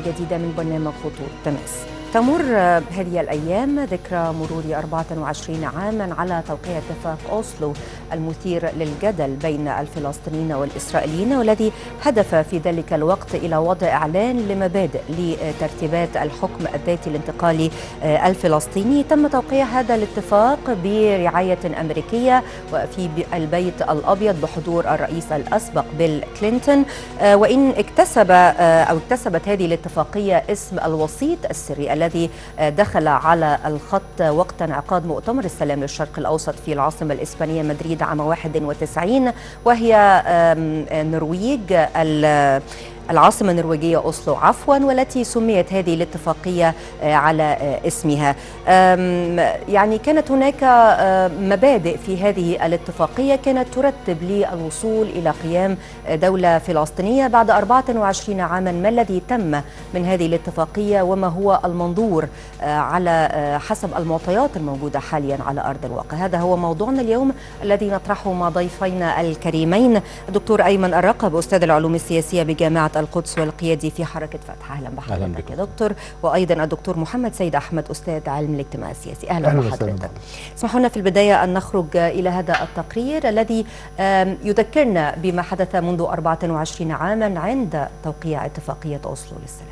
جديدة من برنامج خطوط تماس. تمر هذه الأيام ذكرى مرور 24 عاما على توقيع اتفاق أوسلو المثير للجدل بين الفلسطينيين والإسرائيليين، والذي هدف في ذلك الوقت إلى وضع إعلان لمبادئ لترتيبات الحكم الذاتي الانتقالي الفلسطيني. تم توقيع هذا الاتفاق برعاية أمريكية وفي البيت الأبيض بحضور الرئيس الأسبق بيل كلينتون، وإن اكتسبت هذه الاتفاقية اسم الوسيط السري الذي دخل على الخط وقت انعقاد مؤتمر السلام للشرق الأوسط في العاصمة الإسبانية مدريد عام 91، وهي نرويج العاصمة النرويجية أوسلو والتي سميت هذه الاتفاقية على اسمها. يعني كانت هناك مبادئ في هذه الاتفاقية كانت ترتب للوصول إلى قيام دولة فلسطينية بعد 24 عاما. ما الذي تم من هذه الاتفاقية وما هو المنظور على حسب المعطيات الموجودة حاليا على أرض الواقع؟ هذا هو موضوعنا اليوم الذي نطرحه مع ضيفينا الكريمين، الدكتور أيمن الرقب أستاذ العلوم السياسية بجامعة القدس والقيادي في حركة فتح. أهلا بحضرتك يا دكتور. وأيضا الدكتور محمد سيد أحمد أستاذ علم الاجتماع السياسي. أهلا بحضرتك. اسمحوا لنا في البداية أن نخرج إلى هذا التقرير الذي يذكرنا بما حدث منذ 24 عاما عند توقيع اتفاقية أوسلو للسلام.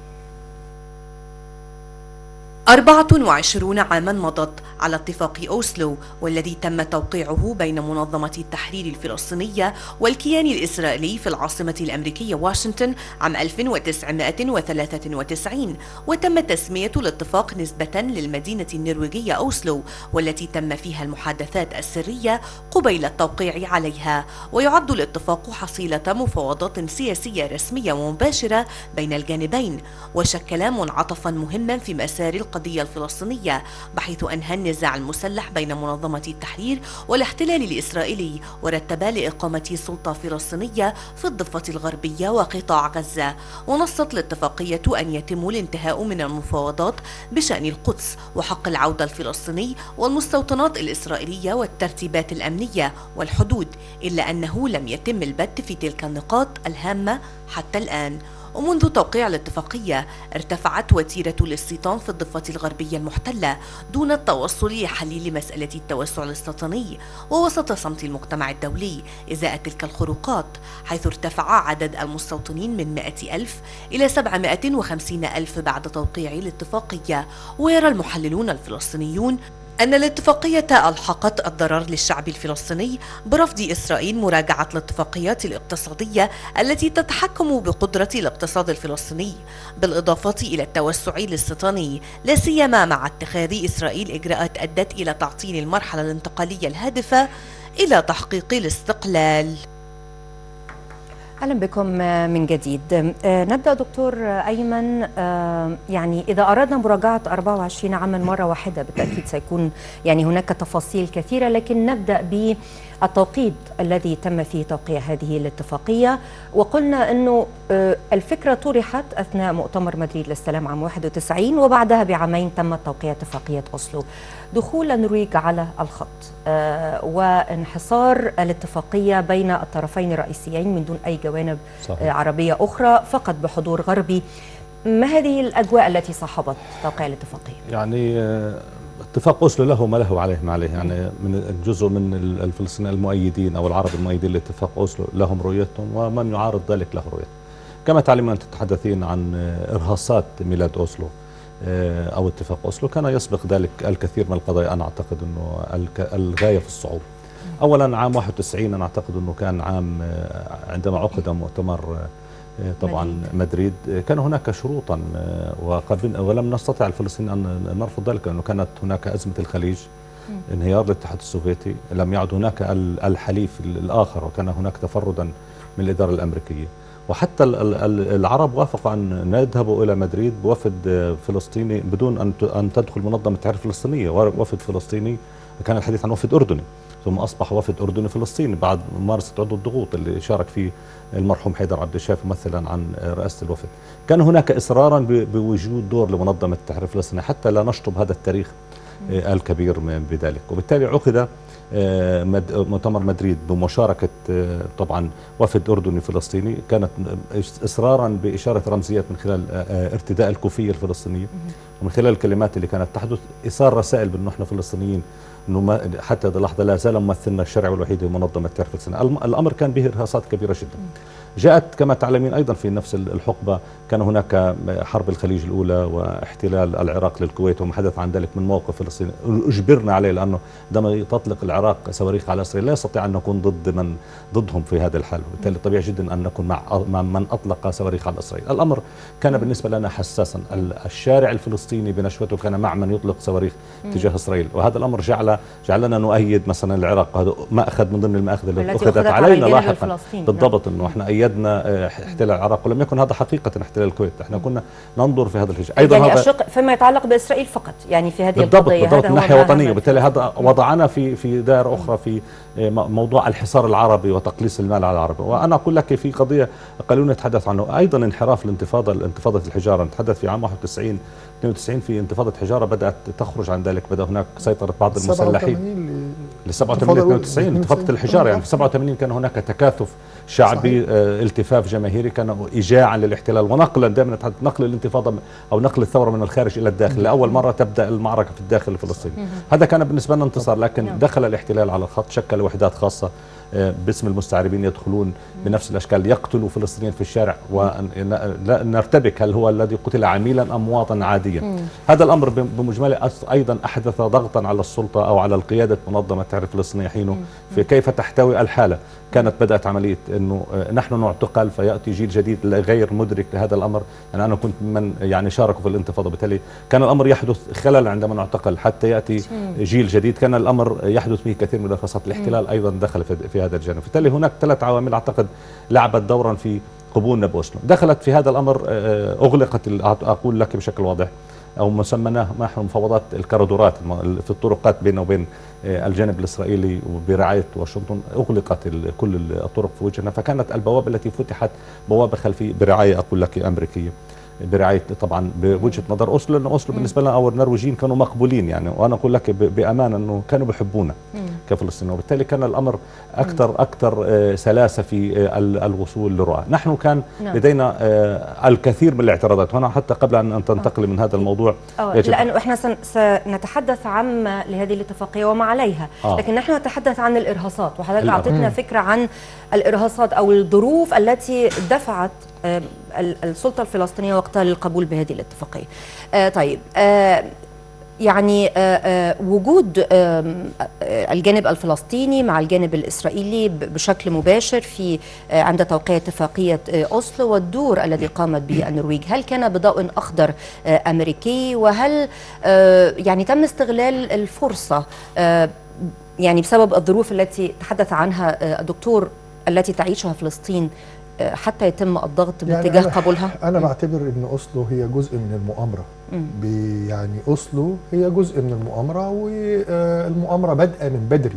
24 عاما مضت على اتفاق أوسلو، والذي تم توقيعه بين منظمة التحرير الفلسطينية والكيان الإسرائيلي في العاصمة الأمريكية واشنطن عام 1993، وتم تسمية الاتفاق نسبة للمدينة النرويجية أوسلو، والتي تم فيها المحادثات السرية قبيل التوقيع عليها. ويعد الاتفاق حصيلة مفاوضات سياسية رسمية ومباشرة بين الجانبين، وشكل منعطفا مهما في مسار القضية الفلسطينية، بحيث أنهى النزاع المسلح بين منظمة التحرير والاحتلال الإسرائيلي، ورتب لإقامة سلطة فلسطينية في الضفة الغربية وقطاع غزة. ونصت الاتفاقية أن يتم الانتهاء من المفاوضات بشأن القدس وحق العودة الفلسطيني والمستوطنات الإسرائيلية والترتيبات الأمنية والحدود، إلا أنه لم يتم البت في تلك النقاط الهامة حتى الآن. ومنذ توقيع الاتفاقية ارتفعت وتيرة الاستيطان في الضفة الغربية المحتلة دون التوصل لحل مسألة التوسع الاستيطاني، ووسط صمت المجتمع الدولي إزاء تلك الخروقات، حيث ارتفع عدد المستوطنين من 100,000 إلى 750,000 بعد توقيع الاتفاقية. ويرى المحللون الفلسطينيون أن الاتفاقية ألحقت الضرر للشعب الفلسطيني برفض إسرائيل مراجعة الاتفاقيات الاقتصادية التي تتحكم بقدرة الاقتصاد الفلسطيني، بالإضافة إلى التوسع الاستيطاني، لا سيما مع اتخاذ إسرائيل إجراءات أدت إلى تعطيل المرحلة الانتقالية الهادفة إلى تحقيق الاستقلال. أهلا بكم من جديد. نبدأ دكتور أيمن. يعني إذا أردنا مراجعة 24 عاما مرة واحدة بالتأكيد سيكون يعني هناك تفاصيل كثيرة، لكن نبدأ بالتوقيت الذي تم فيه توقيع هذه الاتفاقية. وقلنا أنه الفكرة طرحت أثناء مؤتمر مدريد للسلام عام 91، وبعدها بعامين تم توقيع اتفاقية أوسلو. دخول النرويج على الخط وانحصار الاتفاقية بين الطرفين الرئيسيين من دون أي جوانب صحيح. عربية أخرى، فقط بحضور غربي. ما هذه الأجواء التي صاحبت توقيع الاتفاقية؟ يعني اتفاق أوسلو له ما له عليه ما عليه، يعني من جزء من الفلسطينيين المؤيدين أو العرب المؤيدين لاتفاق أوسلو لهم رؤيتهم، ومن يعارض ذلك له رؤيته. كما تعلمون أن تتحدثين عن إرهاصات ميلاد أوسلو أو اتفاق أوسلو، كان يسبق ذلك الكثير من القضايا. أنا أعتقد أنه الغاية في الصعوبة. أولا عام 91 أنا أعتقد أنه كان عام عندما عقد مؤتمر طبعا مدريد، كان هناك شروطا ولم نستطع الفلسطينيين أن نرفض ذلك، لأنه كانت هناك أزمة الخليج، انهيار الاتحاد السوفيتي، لم يعد هناك الحليف الآخر، وكان هناك تفردا من الإدارة الأمريكية. وحتى العرب وافقوا أن يذهبوا إلى مدريد بوفد فلسطيني بدون أن تدخل منظمة التحرير الفلسطينية، وفد فلسطيني. كان الحديث عن وفد أردني، ثم أصبح وفد أردني فلسطيني بعد ممارسة عدة الضغوط اللي شارك فيه المرحوم حيدر عبد الشافي ممثلا عن رئاسة الوفد. كان هناك إصرارا بوجود دور لمنظمة التحرير الفلسطينية حتى لا نشطب هذا التاريخ الكبير بذلك. وبالتالي عقد مؤتمر مدريد بمشاركة طبعا وفد أردني فلسطيني، كانت إصرارا بإشارة رمزيات من خلال ارتداء الكوفية الفلسطينية، ومن خلال الكلمات اللي كانت تحدث إيصال رسائل بأنه احنا فلسطينيين، انه حتى هذه اللحظه لا زال ممثلنا الشرعي الوحيد لمنظمه التحرير الفلسطيني. الامر كان به ارهاصات كبيره جدا. جاءت كما تعلمين ايضا في نفس الحقبه كان هناك حرب الخليج الاولى واحتلال العراق للكويت وما حدث عن ذلك من موقف فلسطيني اجبرنا عليه، لانه عندما تطلق العراق صواريخ على اسرائيل لا يستطيع ان نكون ضدهم في هذا الحال، وبالتالي طبيعي جدا ان نكون مع من اطلق صواريخ على اسرائيل. الامر كان بالنسبه لنا حساسا، الشارع الفلسطيني بنشوته كان مع من يطلق صواريخ تجاه اسرائيل، وهذا الامر جعلنا نؤيد مثلا العراق. هذا ماخذ من ضمن المآخذ التي اخذت علينا لاحقا بالضبط، انه احنا ايدنا احتلال العراق، ولم يكن هذا حقيقه احتلال الكويت، احنا كنا ننظر في هذا الاتجاه ايضا. يعني الشق فيما يتعلق باسرائيل فقط، يعني في هذه القضيه بالضبط من ناحيه وطنيه، وبالتالي هذا وضعنا في دائره اخرى في موضوع الحصار العربي وتقليص المال على العرب. وانا اقول لك في قضيه قليل نتحدث عنه ايضا، انحراف انتفاضه الحجاره. نتحدث في عام 91 92 في انتفاضه حجاره بدات تخرج عن ذلك، بدا هناك سيطره بعض المسلحين ل 87 92 انتفاضه الحجاره. يعني في 87 كان هناك تكاثف شعبي، التفاف جماهيري، كان ايجاعا للاحتلال ونقلا، دائما نقل الانتفاضه او نقل الثوره من الخارج الى الداخل. لاول مره تبدا المعركه في الداخل الفلسطيني. هذا كان بالنسبه لنا انتصار، لكن دخل الاحتلال على الخط، شكل وحدات خاصه باسم المستعربين يدخلون بنفس الاشكال يقتلوا فلسطينيين في الشارع، ونرتبك هل هو الذي قتل عميلا ام مواطنا عاديا. هذا الامر بمجمله ايضا احدث ضغطا على السلطه او على القياده منظمه التحرير الفلسطينيه حينه في كيف تحتوي الحاله. كانت بدات عمليه انه نحن نعتقل فياتي جيل جديد غير مدرك لهذا الامر. يعني انا كنت من يعني شاركوا في الانتفاضه، بالتالي كان الامر يحدث خلل عندما نعتقل حتى ياتي جيل جديد. كان الامر يحدث فيه كثير من الارهاصات. الاحتلال ايضا دخل في هذا الجانب، بالتالي هناك 3 عوامل اعتقد لعبت دورا في قبولنا بأوسلو. دخلت في هذا الامر، اغلقت اقول لك بشكل واضح او ما سميناه نحن مفاوضات الكوريدورات في الطرقات بيننا وبين الجانب الاسرائيلي وبرعايه واشنطن، اغلقت كل الطرق في وجهنا. فكانت البوابه التي فتحت بوابه خلفيه برعايه اقول لك امريكيه، برعايه طبعا بوجهه نظر اوسلو، لان اوسلو بالنسبه لنا او النرويجيين كانوا مقبولين يعني، وانا اقول لك بامانه انه كانوا بيحبونا كفلسطينيين، وبالتالي كان الامر اكثر سلاسه في الوصول لرؤى. نحن كان لدينا الكثير من الاعتراضات، وانا حتى قبل ان تنتقل من هذا الموضوع لانه احنا سنتحدث عما لهذه الاتفاقيه وما عليها، لكن نحن نتحدث عن الارهاصات، وحضرتك اعطيتنا فكره عن الارهاصات او الظروف التي دفعت السلطه الفلسطينيه وقتها للقبول بهذه الاتفاقيه. طيب، يعني وجود الجانب الفلسطيني مع الجانب الإسرائيلي بشكل مباشر في عند توقيع اتفاقية أوسلو، والدور الذي قامت به النرويج، هل كان بضوء أخضر أمريكي؟ وهل يعني تم استغلال الفرصة يعني بسبب الظروف التي تحدث عنها الدكتور التي تعيشها فلسطين حتى يتم الضغط باتجاه قبولها؟ أنا بعتبر أن أوسلو هي جزء من المؤامرة. يعني أوسلو هي جزء من المؤامرة، والمؤامرة بدأ من بدري.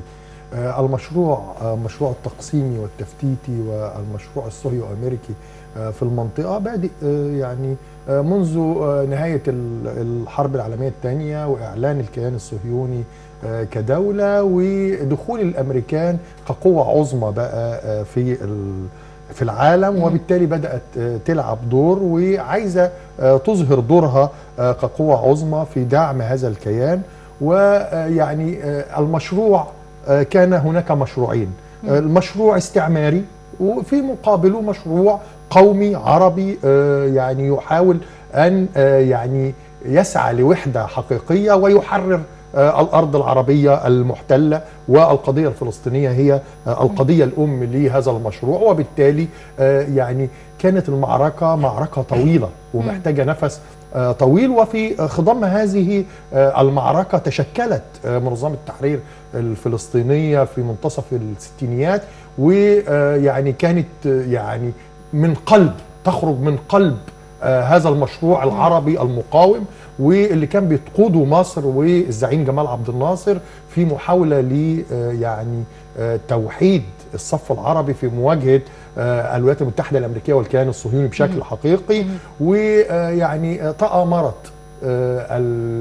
مشروع التقسيمي والتفتيتي والمشروع الصهيو أمريكي في المنطقة بادئ يعني منذ نهاية الحرب العالمية الثانية، وإعلان الكيان الصهيوني كدولة، ودخول الأمريكان كقوة عظمى بقى في العالم، وبالتالي بدأت تلعب دور وعايزة تظهر دورها كقوة عظمى في دعم هذا الكيان. ويعني المشروع كان هناك مشروعين، المشروع استعماري وفي مقابله مشروع قومي عربي يعني يحاول أن يعني يسعى لوحدة حقيقية ويحرر الأرض العربية المحتلة، والقضية الفلسطينية هي القضية الأم لهذا المشروع. وبالتالي يعني كانت المعركة معركة طويلة ومحتاجة نفس طويل. وفي خضم هذه المعركة تشكلت منظمة التحرير الفلسطينية في منتصف الستينيات، ويعني كانت يعني تخرج من قلب هذا المشروع العربي المقاوم، واللي كان بتقوده مصر والزعيم جمال عبد الناصر في محاولة ل يعني توحيد الصف العربي في مواجهة الولايات المتحدة الأمريكية والكيان الصهيوني بشكل حقيقي. ويعني تآمرت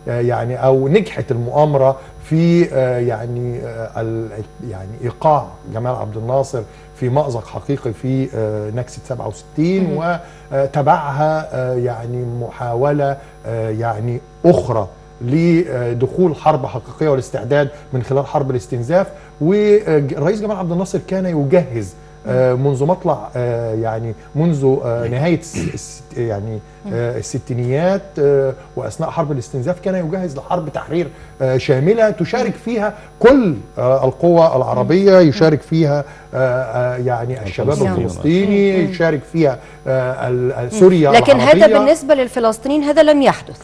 يعني او نجحت المؤامره في يعني يعني ايقاع جمال عبد الناصر في مأزق حقيقي في نكسة 67 وتبعها يعني محاولة يعني أخرى لدخول حرب حقيقية والاستعداد من خلال حرب الاستنزاف. والرئيس جمال عبد الناصر كان يجهز منذ مطلع يعني منذ نهاية يعني الستينيات وأثناء حرب الاستنزاف كان يجهز لحرب تحرير شاملة تشارك فيها كل القوى العربية، يشارك فيها يعني الشباب الفلسطيني، يشارك فيها سوريا لكن العربية. هذا بالنسبة للفلسطينيين هذا لم يحدث.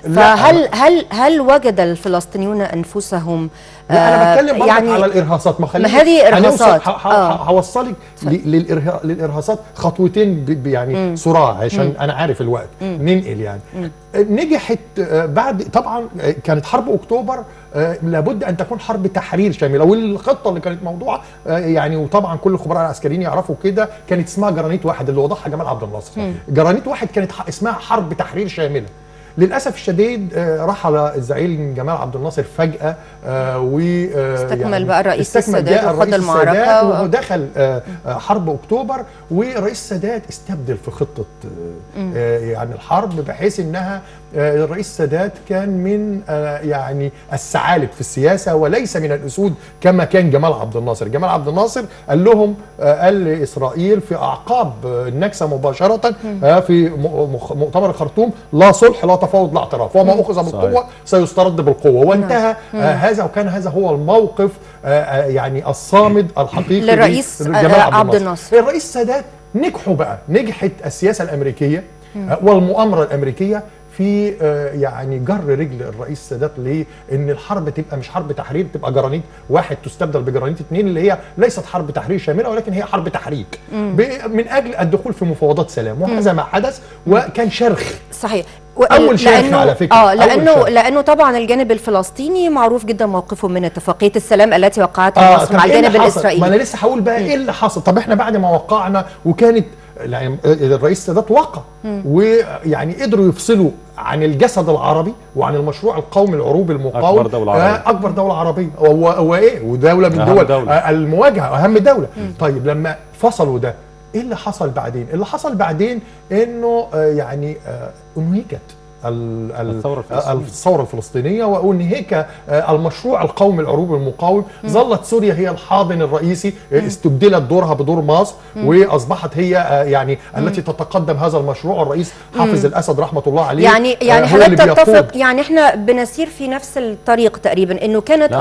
فهل وجد الفلسطينيون انفسهم لا انا بتكلم يعني على الارهاصات. ما هذه ارهاصات هوصلك للارهاصات خطوتين يعني صراع عشان انا عارف الوقت ننقل يعني. نجحت بعد طبعا كانت حرب اكتوبر لابد ان تكون حرب تحرير شامله، والخطه اللي كانت موضوعه يعني وطبعا كل الخبراء العسكريين يعرفوا كده كانت اسمها جرانيت واحد اللي وضعها جمال عبد الناصر. جرانيت واحد كانت اسمها حرب تحرير شامله. للاسف الشديد رحل الزعيم جمال عبد الناصر فجاه استكمل يعني بقى الرئيس السادات وخد المعركه ودخل حرب اكتوبر. ورئيس السادات استبدل في خطه يعني الحرب بحيث انها الرئيس السادات كان من يعني الثعالب في السياسه وليس من الاسود كما كان جمال عبد الناصر. جمال عبد الناصر قال لهم قال لاسرائيل في اعقاب النكسه مباشره في مؤتمر الخرطوم لا صلح لا تفاوض لا اعتراف، وما اخذ بالقوه سيسترد بالقوه. وانتهى هذا وكان هذا هو الموقف يعني الصامد الحقيقي للرئيس جمال عبد الناصر. الرئيس السادات نجحوا بقى، نجحت السياسه الامريكيه والمؤامره الامريكيه في يعني جر رجل الرئيس السادات لان الحرب تبقى مش حرب تحرير، تبقى جرانيت واحد تستبدل بجرانيت اثنين اللي هي ليست حرب تحرير شامله ولكن هي حرب تحريك من اجل الدخول في مفاوضات سلام. وهذا ما حدث وكان شرخ. صحيح. اول شرخ على فكره. لانه طبعا الجانب الفلسطيني معروف جدا موقفه من اتفاقيه السلام التي وقعتها مصر مع الجانب الاسرائيلي. ما انا لسه هقول بقى ايه اللي حصل. طب احنا بعد ما وقعنا وكانت يعني الرئيس السادات وقع ويعني قدروا يفصلوا عن الجسد العربي وعن المشروع القومي العروبي المقاوم اكبر دوله عربيه وايه ودوله من دول المواجهه اهم دوله. طيب لما فصلوا ده ايه اللي حصل بعدين؟ اللي حصل بعدين انه يعني انهكت الثورة الفلسطينية وانهك المشروع القومي العروبي المقاوم. ظلت سوريا هي الحاضن الرئيسي، استبدلت دورها بدور مصر واصبحت هي يعني التي تتقدم هذا المشروع. الرئيس حافظ الاسد رحمه الله عليه يعني حضرتك تتفق يعني احنا بنسير في نفس الطريق تقريبا، انه كانت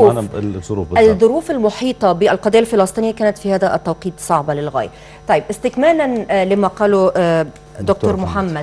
الظروف المحيطة بالقضية الفلسطينية كانت في هذا التوقيت صعبة للغاية. طيب استكمالا لما قاله دكتور محمد،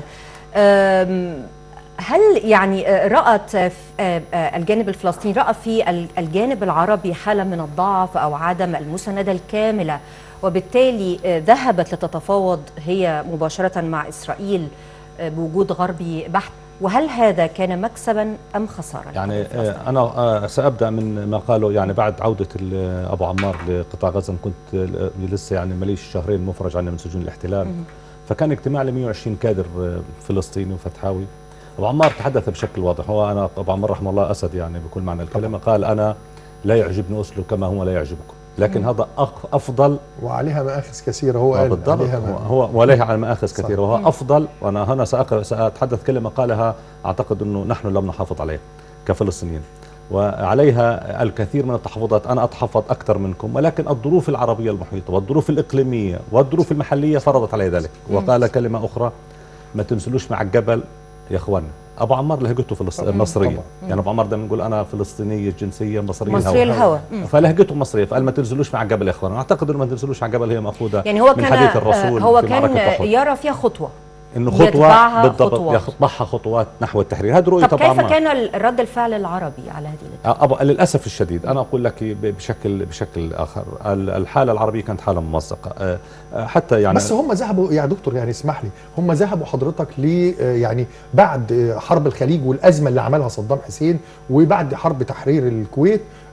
هل يعني رأت الجانب الفلسطيني رأى في الجانب العربي حالة من الضعف أو عدم المساندة الكاملة وبالتالي ذهبت لتتفاوض هي مباشرة مع إسرائيل بوجود غربي بحت؟ وهل هذا كان مكسبا أم خسارة؟ يعني أنا سأبدأ من ما قاله. يعني بعد عودة أبو عمار لقطاع غزة كنت لسه يعني ماليش شهرين مفرج عني من سجون الاحتلال، فكان اجتماع ل 120 كادر فلسطيني وفتحاوي. ابو عمار تحدث بشكل واضح. هو انا ابو عمار رحمه الله اسد يعني بكل معنى الكلمه، قال انا لا يعجبني اوسلو كما هو لا يعجبكم، لكن هذا افضل وعليها مآخذ كثيره. هو قال بالضبط هو وليها على مآخذ كثيره وهو افضل. وانا هنا ساتحدث كلمه قالها اعتقد انه نحن لم نحافظ عليها كفلسطينيين، وعليها الكثير من التحفظات. أنا أتحفظ أكثر منكم، ولكن الظروف العربية المحيطة والظروف الإقليمية والظروف المحلية فرضت علي ذلك. وقال كلمة أخرى: ما تنزلوش مع الجبل يا إخوانا. أبو عمار لهجته مصرية، يعني أبو عمار دائما يقول أنا فلسطينية الجنسية مصرية الهوى، فلهجته مصرية. فقال ما تنزلوش مع الجبل يا إخوانا. أعتقد أنه ما تنزلوش مع الجبل هي مأخوذة يعني هو من حديث الرسول. هو كان يرى فيها خطوة، انه خطوه بالضبط يخطبها خطوات نحو التحرير. هذه رؤيه. طب كيف كان رد الفعل العربي على هذه للاسف الشديد انا اقول لك بشكل اخر الحاله العربيه كانت حاله ممزقه حتى يعني. بس هم ذهبوا يا دكتور، يعني اسمح لي، هم ذهبوا حضرتك يعني بعد حرب الخليج والازمه اللي عملها صدام حسين وبعد حرب تحرير الكويت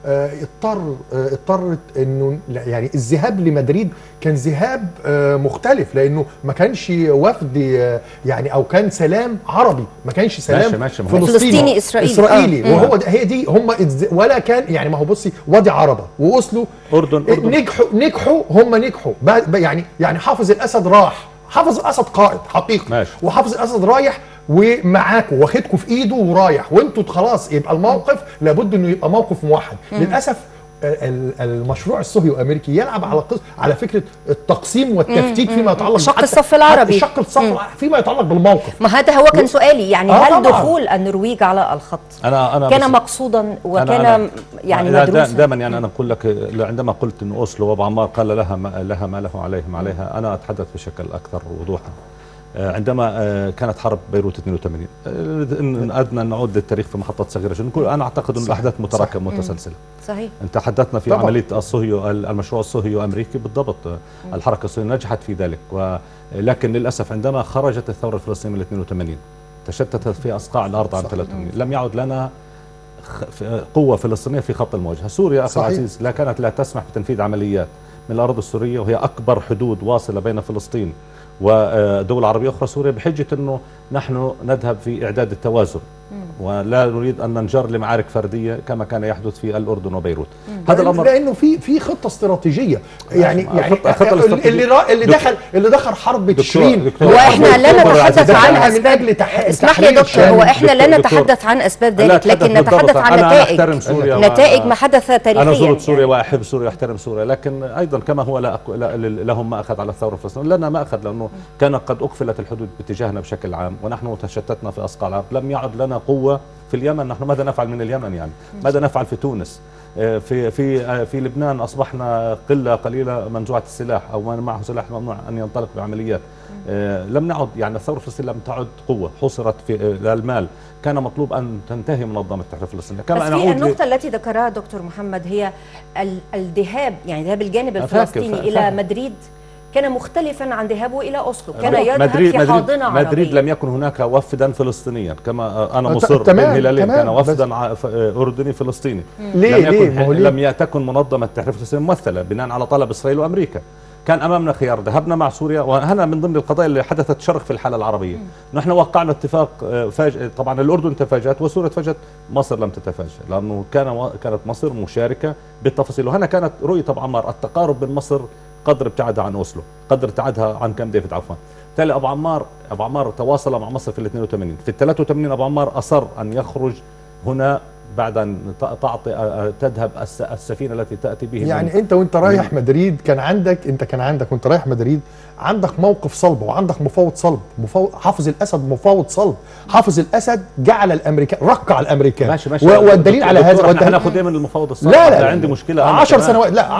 اضطرت انه يعني الذهاب لمدريد كان ذهاب مختلف، لانه ما كانش وفد يعني او كان سلام عربي، ما كانش سلام فلسطيني اسرائيلي. وهو هي دي هم ولا كان يعني، ما هو بصي وادي عربه واوسلو اردن نجحوا هم نجحوا يعني حافظ الاسد راح، حافظ الاسد قائد حقيقي ماشي. وحافظ الاسد رايح ومعاكم واخدكم في ايده ورايح، وانتوا خلاص يبقى الموقف لابد انه يبقى موقف موحد. للاسف المشروع الصهيوني الامريكي يلعب على فكره التقسيم والتفتيت فيما يتعلق شق الصف العربي، شق الصف فيما يتعلق بالموقف. ما هذا هو كان سؤالي، يعني هل دخول النرويج على الخط أنا كان مقصودا وكان يعني مدروسا؟ دائما يعني انا اقول لك عندما قلت ان اوسلو وابو عمار قال لها ما له عليهم عليها، انا اتحدث بشكل اكثر وضوحا. عندما كانت حرب بيروت 82 ان اردنا ان نعود للتاريخ في محطه صغيره جدا، انا اعتقد ان الاحداث متراكمه متسلسله. صحيح. انت تحدثنا في طبعا. عمليه المشروع الصهيوني الامريكي بالضبط. الحركه الصهيونيه نجحت في ذلك، ولكن للاسف عندما خرجت الثوره الفلسطينيه من 82 تشتتت في اصقاع الارض عام 83 لم يعد لنا قوه فلسطينيه في خط المواجهه. سوريا اخي العزيز كانت لا تسمح بتنفيذ عمليات من الارض السوريه، وهي اكبر حدود واصله بين فلسطين ودول عربية أخرى سوريا، بحجة أنه نحن نذهب في إعداد التوازن ولا نريد أن ننجر لمعارك فردية كما كان يحدث في الأردن وبيروت. هذا الأمر لأنه في خطة استراتيجية يعني اللي دخل حرب تشرين. واحنا لا نتحدث عن أسباب، اسمح لي يا دكتور، هو احنا لا نتحدث عن أسباب ذلك، لكن نتحدث عن نتائج ما حدث تاريخيا. أنا زرت سوريا وأحب سوريا وأحترم سوريا، لكن أيضا كما هو لهم ما أخذ على الثورة الفلسطينية لنا ما أخذ، لأنه كان قد أقفلت الحدود باتجاهنا بشكل عام ونحن تشتتنا في أصقاع العرب. لم يعد لنا قوة في اليمن. نحن ماذا نفعل من اليمن؟ يعني ماذا نفعل في تونس؟ في لبنان أصبحنا قلة قليلة منزوعة السلاح أو من معه سلاح ممنوع أن ينطلق بعمليات. لم نعد يعني الثورة الفلسطينية لم تعد قوة، حصرت في المال. كان مطلوب أن تنتهي منظمة التحرير الفلسطينية. كما أنا في النقطة التي ذكرها دكتور محمد هي الذهاب، يعني ذهاب الجانب الفلسطيني إلى مدريد كان مختلفا عن ذهابه الى اوسلو، كان يذهب في حاضنه عربيه. مدريد لم يكن هناك وفدا فلسطينيا كما انا مصر بين هلالين، كان وفدا اردني فلسطيني. لم تكن منظمه التحرير الفلسطيني ممثله بناء على طلب اسرائيل وامريكا. كان امامنا خيار، ذهبنا مع سوريا، وهنا من ضمن القضايا اللي حدثت شرخ في الحاله العربيه. نحن وقعنا اتفاق طبعا الاردن تفاجات وسوريا تفاجات، مصر لم تتفاجأ لانه كانت مصر مشاركه بالتفاصيل. وهنا كانت رؤيه ابو عمار التقارب بين مصر قدر ابتعادها عن اوسلو، قدر ابتعادها عن كامب ديفيد عفوا. بالتالي ابو عمار تواصل مع مصر في ال 82. في ال 83 ابو عمار اصر ان يخرج هنا بعد ان تذهب السفينه التي تاتي به. يعني انت وانت رايح مدريد كان عندك وانت رايح مدريد عندك موقف صلب وعندك مفاوض صلب. حافظ الاسد مفاوض صلب. حافظ الاسد جعل الامريكان، رقع الامريكان. ماشي والدليل على هذا هناخد ايه من المفاوض الصلب؟ لا عندي مشكله 10 سنوات، لا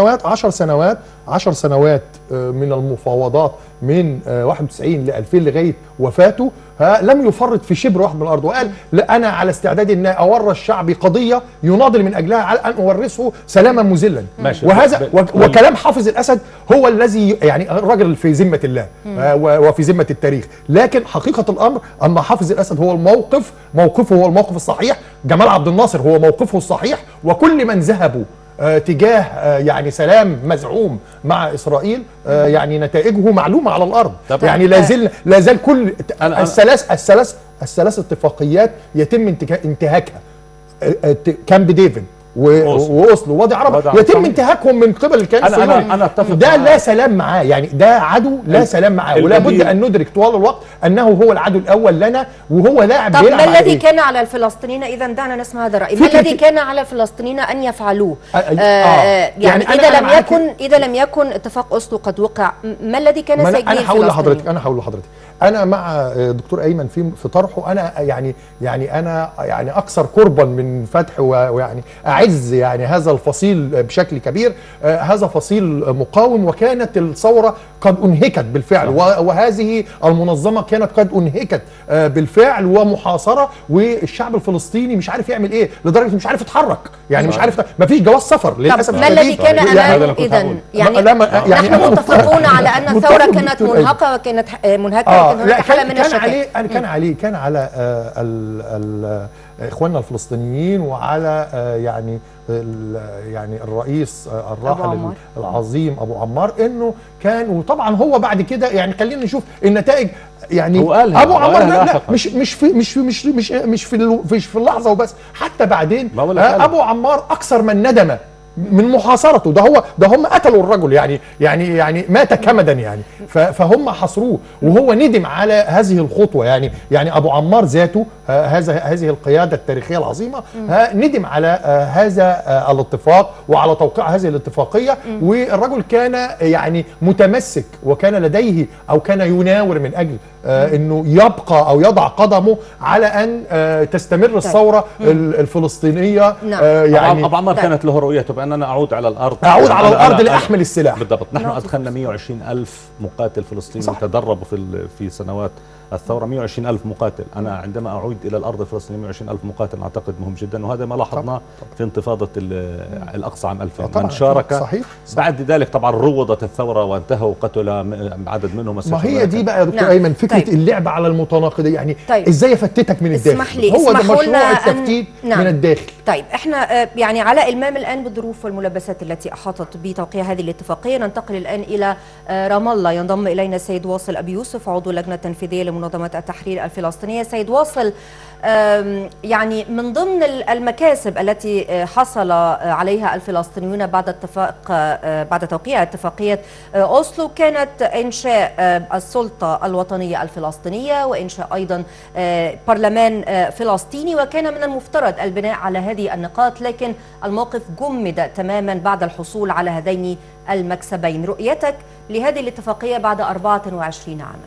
10 سنوات من المفاوضات من 91 ل 2000 لغايه وفاته لم يفرط في شبر واحد من الارض، وقال لا انا على استعداد ان اورث شعبي قضيه يناضل من اجلها على ان اورثه سلاما مذلا. وهذا وكلام حافظ الاسد هو الذي يعني الراجل في ذمه الله وفي ذمه التاريخ. لكن حقيقه الامر ان حافظ الاسد هو موقفه هو الموقف الصحيح، جمال عبد الناصر هو موقفه الصحيح، وكل من ذهبوا تجاه يعني سلام مزعوم مع اسرائيل يعني نتائجه معلومه على الارض. يعني لا زال كل الثلاث اتفاقيات يتم انتهاكها، كامب ديفيد واوسلو ووادي عربه يتم انتهاكهم من قبل الكيان الصهيوني. ده لا سلام معاه، يعني ده عدو لا سلام معاه، ولا بد ان ندرك طوال الوقت انه هو العدو الاول لنا، وهو لاعب طب ما الذي كان على الفلسطينيين؟ اذا دعنا نسمع هذا الراي. ما الذي كان على الفلسطينيين ان يفعلوه؟ يعني اذا لم يكن اتفاق اوسلو قد وقع، ما الذي كان سيجني الفلسطينيين؟ انا هقول لحضرتك انا مع دكتور ايمن في طرحه. انا يعني اكثر قربا من فتح ويعني اعز يعني هذا الفصيل بشكل كبير. هذا فصيل مقاوم، وكانت الثوره قد انهكت بالفعل، وهذه المنظمه كانت قد انهكت بالفعل ومحاصره، والشعب الفلسطيني مش عارف يعمل ايه، لدرجه مش عارف يتحرك، يعني مش عارف، ما فيش جواز سفر للاسف. ما الذي كان امامه اذا؟ يعني نحن متفقون على ان الثوره كانت منهكه وكانت منهكه، لكن هناك حاله من الشتات. كان على اخواننا الفلسطينيين وعلى يعني يعني الرئيس الراحل العظيم ابو عمار انه كان. وطبعا هو بعد كده يعني خلينا نشوف النتائج. يعني ابو عمار لا مش في اللحظه وبس، حتى بعدين ابو عمار اكثر من ندم من محاصرته. ده هم قتلوا الرجل، يعني مات كمدا يعني. فهم حصروه وهو ندم على هذه الخطوه. يعني ابو عمار ذاته هذه القياده التاريخيه العظيمه ندم على هذا الاتفاق وعلى توقيع هذه الاتفاقيه. والرجل كان يعني متمسك، وكان لديه او كان يناور من اجل انه يبقى او يضع قدمه على ان تستمر الثوره الفلسطينيه. يعني ابو عمار كانت له رؤيته بان انا اعود على الارض، لاحمل السلاح. بالضبط. نحن ادخلنا 120,000 مقاتل فلسطيني تدربوا في سنوات الثوره. 120,000 مقاتل. انا عندما اعود الى الارض الفلسطينيه 120,000 مقاتل اعتقد مهم جدا، وهذا ما لاحظناه في انتفاضه الاقصى عام 2000. من شارك صحيح. بعد ذلك طبعا روضت الثوره وانتهوا قتل عدد منهم. ما هي دي بقى يا دكتور ايمن فكره اللعب على المتناقضه. يعني ازاي افتتك من الداخل؟ هو ده مشروع التفتيت من الداخل. طيب احنا يعني على المام الان بالظروف والملابسات التي احاطت بتوقيع هذه الاتفاقيه، ننتقل الان الى رام الله. ينضم الينا السيد واصل ابي يوسف، عضو اللجنه التنفيذيه لمنظمه التحرير الفلسطينيه. سيد واصل، يعني من ضمن المكاسب التي حصل عليها الفلسطينيون بعد توقيع اتفاقيه اوسلو كانت انشاء السلطه الوطنيه الفلسطينيه، وانشاء ايضا برلمان فلسطيني، وكان من المفترض البناء على هذه النقاط، لكن الموقف جمد تماما بعد الحصول على هذين المكسبين. رؤيتك لهذه الاتفاقيه بعد 24 عاما؟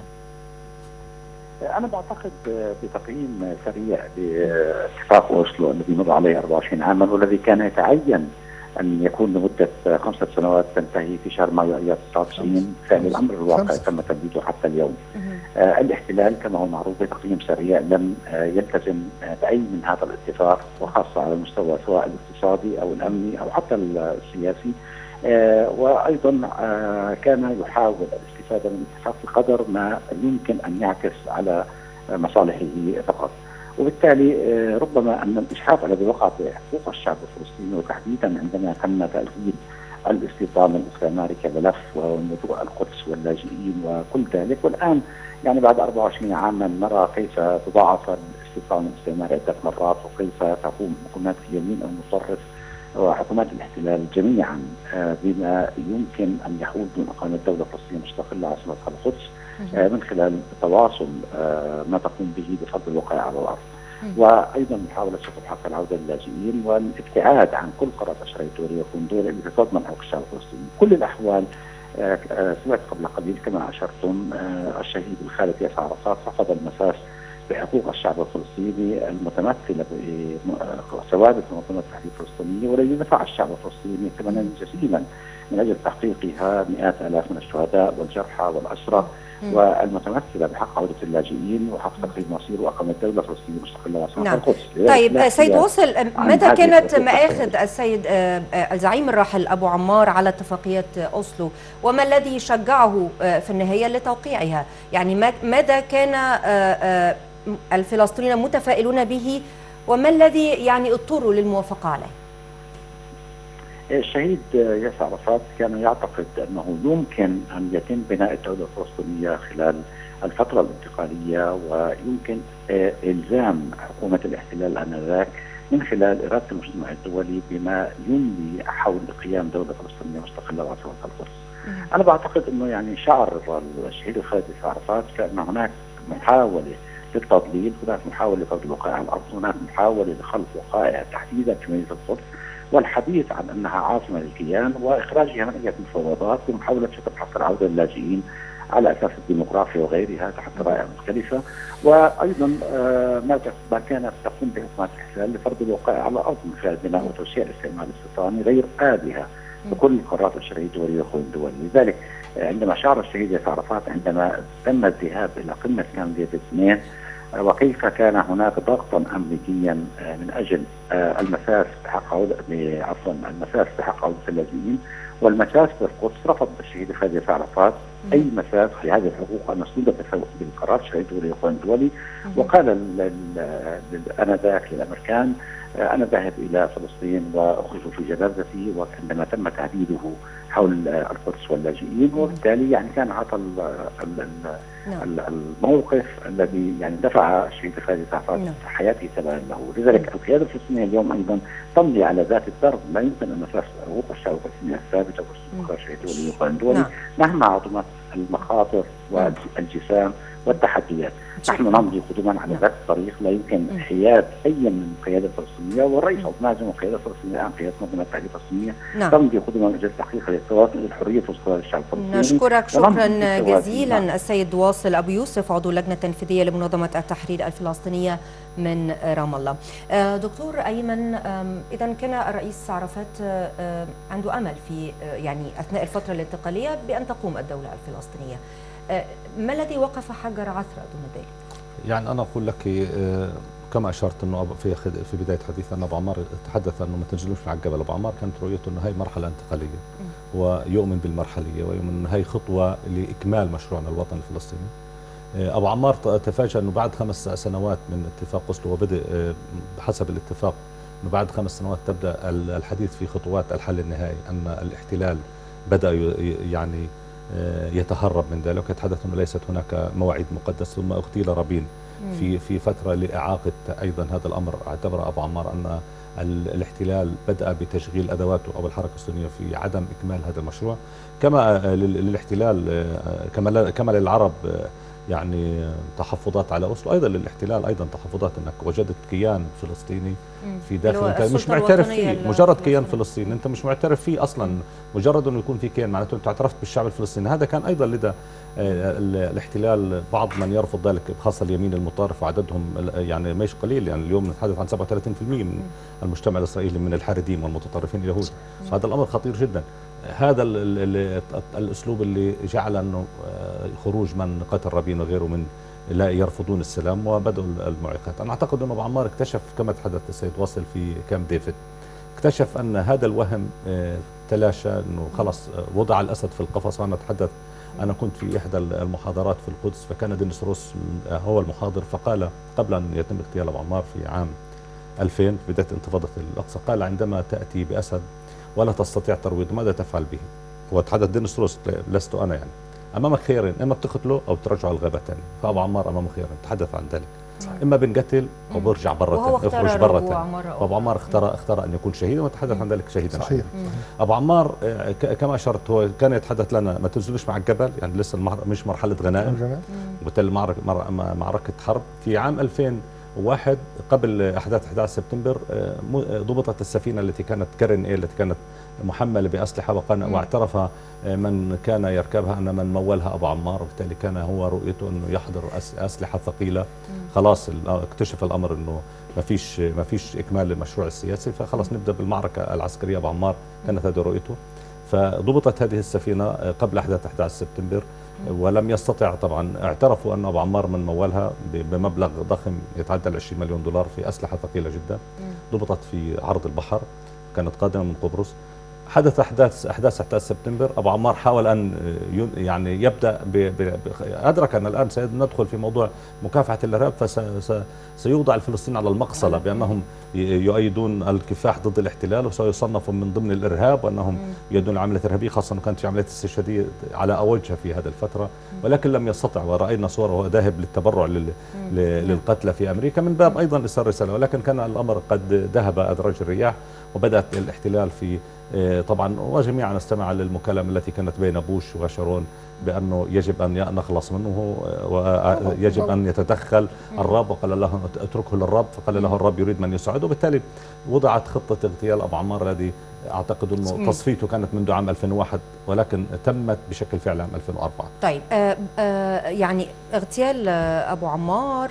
أنا بعتقد بتقييم سريع لاتفاق أوسلو الذي مر عليه 24 عاما، والذي كان يتعين أن يكون لمدة 5 سنوات تنتهي في شهر مايو أيار 99. فعل الأمر الواقع تم تمديده حتى اليوم. الاحتلال كما هو معروف بتقييم سريع لم يلتزم بأي من هذا الاتفاق، وخاصة على المستوى سواء الاقتصادي أو الأمني أو حتى السياسي. وأيضا كان يحاول الاستفادة من الاتفاق بقدر ما يمكن أن يعكس على مصالحه فقط. وبالتالي ربما أن الإجحاف الذي وقع بحقوق الشعب الفلسطيني، وتحديدا عندما تم تأجيل الاستيطان الاستعماري كملف وموضوع القدس واللاجئين وكل ذلك، والآن يعني بعد 24 عاما نرى كيف تضاعف الاستيطان الاستعماري عدة مرات، وكيف تقوم حكومات اليمين المتطرف وحكومات الاحتلال جميعا بما يمكن أن يحول دون إقامة دولة فلسطينية مستقلة عاصمتها القدس من خلال تواصل ما تقوم به بفضل الوقائع على الأرض، وأيضا محاولة شطب حق العودة للاجئين والابتعاد عن كل قرارات الشرعية الدولية وكل دول اللي تضمن حقوق الشعب الفلسطيني. كل الأحوال سمعت قبل قليل كما أشرتم الشهيد الخالد ياسر عرفات رفض المساس بحقوق الشعب الفلسطيني المتمثلة بثوابت منظمة التحرير الفلسطينية، والذي دفع الشعب الفلسطيني ثمنا جسيما من أجل تحقيقها مئات آلاف من الشهداء والجرحى والأسرى، والمتمثلة بحق عودة اللاجئين وحق تقرير مصير وإقامة دولة فلسطينية مستقلة وعاصمتها القدس. طيب سيد واصل، ماذا كانت مآخذ السيد الزعيم الراحل أبو عمار على اتفاقية أوسلو، وما الذي شجعه في النهاية لتوقيعها؟ يعني ماذا كان الفلسطينيين متفائلون به، وما الذي يعني اضطروا للموافقة عليه؟ الشهيد ياسر عرفات كان يعتقد أنه يمكن أن يتم بناء الدولة الفلسطينية خلال الفترة الانتقالية، ويمكن إلزام حكومة الاحتلال آنذاك من خلال إرادة المجتمع الدولي بما يملي حول قيام دولة فلسطينية مستقلة وعاصمتها القدس. أنا بعتقد أنه يعني شعر الشهيد الخالد ياسر عرفات كأن هناك محاولة للتضليل، هناك محاولة لفرض الوقائع على الأرض، هناك محاولة لخلق وقائع تحديدا في مدينة القدس، والحديث عن أنها عاصمة للكيان وإخراجها من أي مفاوضات بمحاولة شطب حق العودة للاجئين على أساس الديمقراطية وغيرها تحت رائع مختلفة. وأيضا ما كانت تقوم به حكومات الاحتلال لفرض الوقائع على الأرض من خلال بناء وتوسيع الاستعمار الاستيطاني غير آلهة بكل القرارات الشرعية الدولية وكل الدول. لذلك عندما شعر الشهيد ياسر عرفات عندما تم الذهاب إلى قمة كامب ديفيد 2 وكيف كان هناك ضغطا امريكيا من اجل المساس بحق عودة اللاجئين والمساس بالقدس، رفض الشهيد الخالد ياسر عرفات اي مساس لهذه الحقوق المسنوده بالقرار الشرعي الدولي والقانون الدولي، وقال انذاك للامريكان أنا ذاهب إلى فلسطين وأخرج في جنازتي، وعندما تم تهديده حول القدس واللاجئين، وبالتالي يعني كان عطى الموقف الذي يعني دفع الشهيد خالد عفاف حياته تبعا له. لذلك القيادة الفلسطينية اليوم أيضا تمضي على ذات الدرب. لا يمكن أن نفس حقوق الشعب الفلسطيني الثابتة والديمقراطية الدولية والقانون الدولي مهما عظمت المخاطر والانجسام والتحديات. نحن نمضي قدما على ذات الطريق، لا يمكن حياد اي من القياده الفلسطينيه، والرئيس عبد المازن والقياده الفلسطينيه الان قياده منظمه التحرير الفلسطينيه تمضي قدما من اجل تحقيق الاستقرار الحريه واستقرار الشعب الفلسطيني. نشكرك شكرا جزيلا السيد واصل ابو يوسف، عضو اللجنه التنفيذيه لمنظمه التحرير الفلسطينيه من رام الله. دكتور ايمن، اذا كان الرئيس عرفات عنده امل في يعني اثناء الفتره الانتقاليه بان تقوم الدوله الفلسطينيه، ما الذي وقف حجر عثرة دون ذلك؟ يعني أنا أقول لك كما أشرت أنه في بداية حديث أن أبو عمار تحدث أنه ما تنزلوش من على الجبل. أبو عمار كانت رؤيته أنه هي مرحلة انتقالية ويؤمن بالمرحلية ويؤمن أن هي خطوة لإكمال مشروعنا الوطني الفلسطيني. أبو عمار تفاجأ أنه بعد 5 سنوات من اتفاق أوسلو، وبدأ بحسب الاتفاق أنه بعد 5 سنوات تبدأ الحديث في خطوات الحل النهائي، أن الاحتلال بدأ يعني يتهرب من ذلك، ويتحدث انه ليست هناك مواعيد مقدسه. ثم اغتيل رابين في فتره لاعاقه ايضا هذا الامر. اعتبر ابو عمار ان الاحتلال بدأ بتشغيل ادواته او الحركه السنيه في عدم اكمال هذا المشروع. كما للاحتلال كما للعرب يعني تحفظات على اوسلو، ايضا للاحتلال ايضا تحفظات، انك وجدت كيان فلسطيني في داخل انت مش معترف فيه، مجرد كيان فلسطيني انت مش معترف فيه اصلا، مجرد انه يكون في كيان معناته انت اعترفت بالشعب الفلسطيني. هذا كان ايضا لدى الاحتلال بعض من يرفض ذلك، خاصه اليمين المتطرف وعددهم يعني مش قليل. يعني اليوم نتحدث عن 37% من المجتمع الاسرائيلي من الحاردين والمتطرفين اليهود، فهذا الامر خطير جدا. هذا الاسلوب اللي جعل انه خروج من قتل رابين وغيره من لا يرفضون السلام وبدأوا المعيقات. انا اعتقد انه ابو عمار اكتشف كما تحدث السيد واصل في كامب ديفيد، اكتشف ان هذا الوهم تلاشى، انه خلص وضع الاسد في القفص. وانا اتحدث، انا كنت في احدى المحاضرات في القدس، فكان دينيس روس هو المحاضر، فقال قبل ان يتم اغتيال ابو عمار في عام 2000 في بدايه انتفاضه الاقصى، قال عندما تاتي باسد ولا تستطيع ترويضه ماذا تفعل به؟ وتحدث دينيس روس، لست انا يعني. امامك خيارين، اما بتقتله او ترجعه الغابه ثاني. فابو عمار امامه خيارين، تحدث عن ذلك. اما بنقتل او برجع برا ثاني، يخرج برا ثاني. فابو عمار اختار ان يكون شهيدا، وتحدث عن ذلك شهيدا. صحيح. ابو عمار كما اشرت هو كان يتحدث لنا ما تنزلوش مع الجبل، يعني لسه مش مرحله غنائم، وبالتالي معركه حرب. في عام 2001 قبل احداث 11 سبتمبر ضبطت السفينه التي كانت كارين ايه، التي كانت محمله باسلحه، واعترف من كان يركبها ان من مولها ابو عمار، وبالتالي كان هو رؤيته انه يحضر اسلحه ثقيله. خلاص اكتشف الامر انه ما فيش اكمال للمشروع السياسي، فخلاص نبدا بالمعركه العسكريه. ابو عمار كانت هذه رؤيته، فضبطت هذه السفينه قبل احداث 11 سبتمبر، ولم يستطع. طبعا اعترفوا ان ابو عمار من مولها بمبلغ ضخم يتعدى ال 20 مليون دولار في اسلحه ثقيله جدا. ضبطت في عرض البحر، كانت قادمه من قبرص. حدث احداث 11 سبتمبر، ابو عمار حاول ان يعني يبدا ادرك ان الان سندخل في موضوع مكافحه الارهاب، فسيوضع الفلسطينيين على المقصله بانهم يؤيدون الكفاح ضد الاحتلال وسيصنفوا من ضمن الارهاب، وانهم يؤيدون العمليه الارهابيه، خاصه انه كانت في عمليات استشهاديه على اوجها في هذه الفتره، ولكن لم يستطع. وراينا صوره وهو ذاهب للتبرع للقتلى في امريكا من باب ايضا ارسال رساله، ولكن كان الامر قد ذهب ادراج الرياح، وبدات الاحتلال في طبعا. وجميعا نستمع للمكالمه التي كانت بين بوش وشارون بانه يجب ان نخلص منه ويجب ان يتدخل الرب، وقال له اتركه للرب، فقال له الرب يريد من يساعده. وبالتالي وضعت خطه اغتيال ابو عمار الذي اعتقد انه تصفيته كانت منذ عام 2001، ولكن تمت بشكل فعلي عام 2004. طيب يعني اغتيال ابو عمار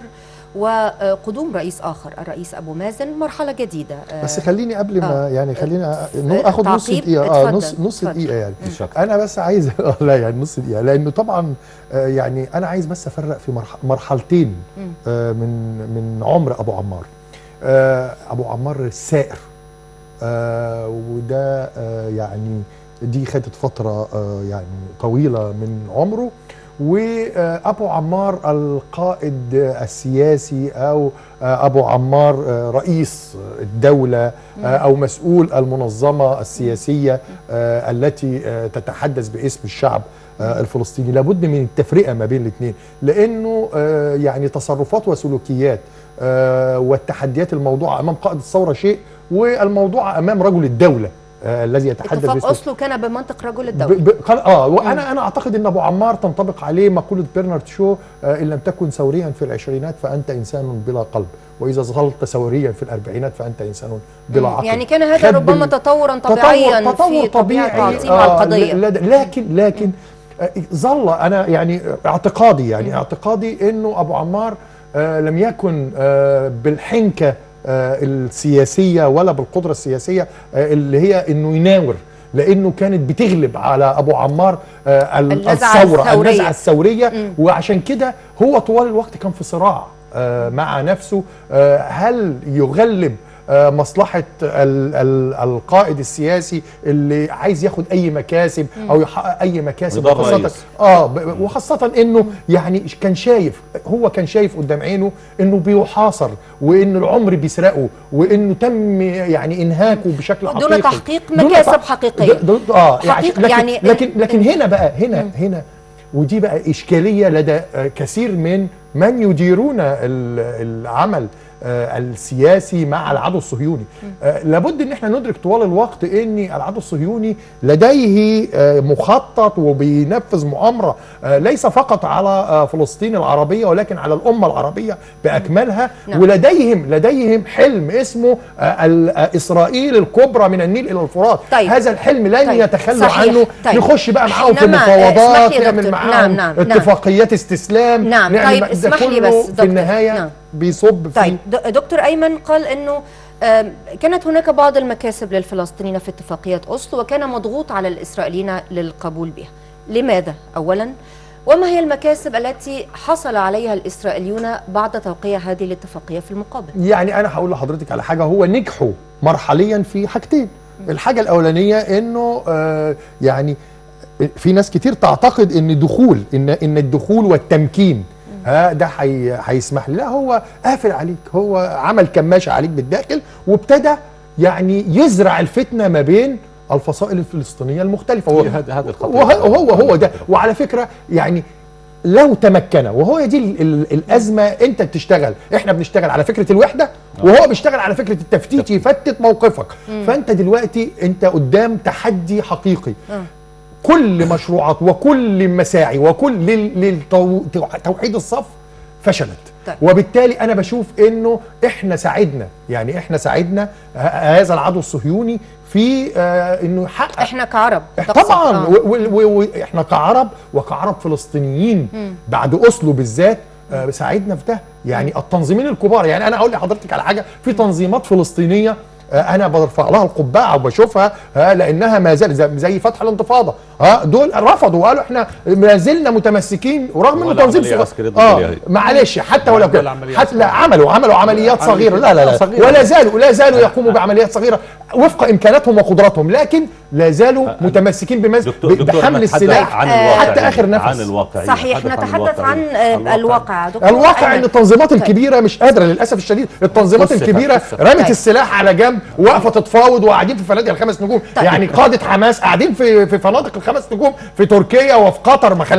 وقدوم رئيس آخر، الرئيس أبو مازن، مرحلة جديدة. بس خليني قبل ما يعني خلينا اخد نص دقيقة، نص دقيقة يعني. أنا بس عايز لا يعني نص دقيقة، لأنه طبعا يعني أنا عايز بس أفرق في مرحلتين من عمر أبو عمار. أبو عمار السائر، وده يعني دي خدت فترة يعني طويلة من عمره، وأبو عمار القائد السياسي أو أبو عمار رئيس الدولة أو مسؤول المنظمة السياسية التي تتحدث باسم الشعب الفلسطيني. لابد من التفرقة ما بين الاثنين، لأنه يعني تصرفات وسلوكيات والتحديات الموضوعة أمام قائد الثورة شيء، والموضوع أمام رجل الدولة الذي يتحدث اتفاق أوسلو كان بمنطق رجل الدولة. وانا اعتقد ان ابو عمار تنطبق عليه مقوله برنارد شو: ان لم تكن ثوريا في العشرينات فانت انسان بلا قلب، واذا ظلت ثوريا في الاربعينات فانت انسان بلا عقل. يعني كان هذا ربما تطورا طبيعيا تطور في طبيعي تعظيم القضيه. لكن ظل انا يعني اعتقادي انه ابو عمار لم يكن بالحنكه السياسيه ولا بالقدره السياسيه اللي هي انه يناور، لانه كانت بتغلب على ابو عمار النزعه الثوريه. وعشان كده هو طوال الوقت كان في صراع مع نفسه، هل يغلب مصلحة القائد السياسي اللي عايز ياخد اي مكاسب او يحقق اي مكاسب، وخاصة انه يعني هو كان شايف قدام عينه انه بيحاصر، وان العمر بيسرقه، وانه تم يعني انهاكه بشكل حقيقي دون تحقيق مكاسب حقيقية. لكن هنا بقى هنا ودي بقى إشكالية لدى كثير من يديرون العمل السياسي مع العدو الصهيوني. لابد ان احنا ندرك طوال الوقت ان العدو الصهيوني لديه مخطط وبينفذ مؤامرة ليس فقط على فلسطين العربية ولكن على الأمة العربية بأكملها. ولديهم حلم اسمه إسرائيل الكبرى من النيل إلى الفرات. هذا الحلم لن يتخلوا عنه. نخش بقى معاهم في مفاوضات، نعمل معاهم اتفاقيات استسلام. طيب اسمح لي بس في النهاية بيصب في. طيب دكتور أيمن قال أنه كانت هناك بعض المكاسب للفلسطينيين في اتفاقية أوسلو، وكان مضغوط على الإسرائيليين للقبول بها. لماذا أولا؟ وما هي المكاسب التي حصل عليها الإسرائيليون بعد توقيع هذه الاتفاقية في المقابل؟ يعني أنا هقول لحضرتك على حاجة، هو نجحوا مرحليا في حاجتين. الحاجة الأولانية أنه يعني في ناس كتير تعتقد ان الدخول والتمكين ده هيسمح لي. لا، هو قافل عليك، هو عمل كماشة عليك بالداخل، وابتدى يعني يزرع الفتنة ما بين الفصائل الفلسطينية المختلفة. هذا الخطوة هو ده. وعلى فكرة يعني لو تمكن، وهو دي الأزمة، أنت بتشتغل، إحنا بنشتغل على فكرة الوحدة وهو بيشتغل على فكرة التفتيت، يفتت موقفك. فأنت دلوقتي أنت قدام تحدي حقيقي. كل مشروعات وكل مساعي وكل توحيد الصف فشلت. وبالتالي أنا بشوف إنه إحنا ساعدنا هذا العدو الصهيوني في إنه يحقق. إحنا كعرب طبعا، وإحنا كعرب وكعرب فلسطينيين بعد أوسلو بالذات ساعدنا في ده. يعني التنظيمين الكبار، يعني أنا أقول لحضرتك على حاجة، في تنظيمات فلسطينية انا برفع لها القبعه وبشوفها لانها ما زال زي فتح الانتفاضه. دول رفضوا وقالوا احنا ما زلنا متمسكين، ورغم انه تنظيم صغير. معلش، حتى ولو كده، حتى لا عملوا عمليات صغيره، لا ولا زالوا يقوموا بعمليات صغيره وفق امكاناتهم وقدراتهم، لكن لا زالوا متمسكين بحمل السلاح حتى اخر نفس. عن الواقع صحيح، نتحدث عن الواقع. الواقع ان التنظيمات الكبيره مش قادره للاسف الشديد. التنظيمات الكبيره رمت السلاح على جنب، واقفه تتفاوض، وقاعدين في فنادق ال5 نجوم. يعني قاده حماس قاعدين في فنادق ال5 نجوم في تركيا وفي قطر. ما